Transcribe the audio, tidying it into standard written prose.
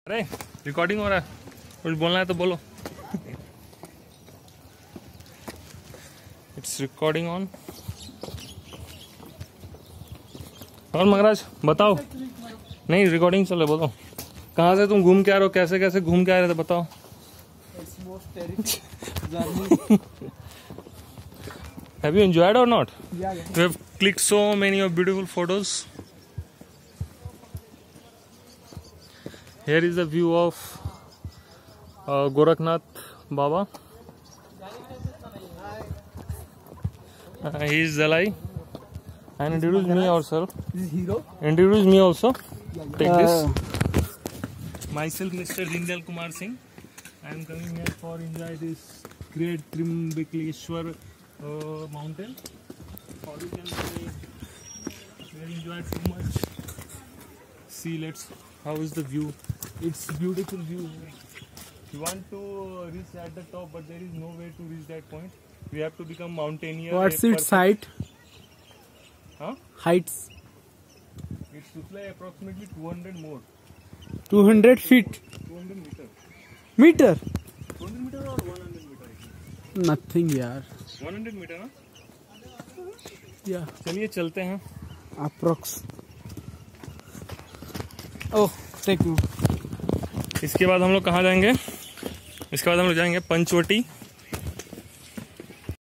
अरे रिकॉर्डिंग हो रहा है, कुछ बोलना है तो बोलो। It's recording on. और मगराज बताओ। नहीं रिकॉर्डिंग चल रहा, बोलो कहाँ से तुम घूम के आ रहे हो, कैसे कैसे घूम के आ रहे थे बताओ। Have you enjoyed or not? Yeah. You have clicked so many of beautiful photos. Here is the view of Gorakhnath Baba. He is Zalai. And introduce me yourself. This is Hero. Introduce me also. Take this. Myself, Mr. Jindal Kumar Singh. I am coming here for enjoy this great Trimbekeshwar mountain. Or you can say we have enjoyed so much. See, how is the view? It's beautiful view. We want to reach at the top, but there is no way to reach that point. We have to become mountaineer. What's its height? Huh? Heights? It should be approximately 200 more. 200 feet. 200 meter. Meter? 200 meter or 100 meter? Nothing यार. 100 meter ना? Yeah. चलिए चलते हैं। Approx. Oh, take me. इसके बाद हम लोग कहाँ जाएंगे? इसके बाद हम लोग जाएंगे पंचवटी।